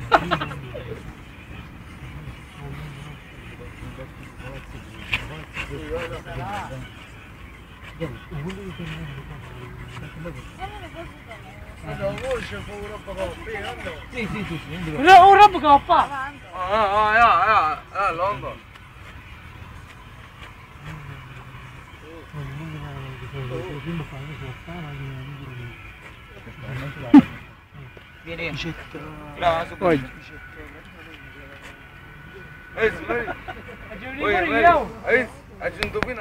لا هو ربك يا بابا. يا لندن. Vieni. Poi. Aggiungi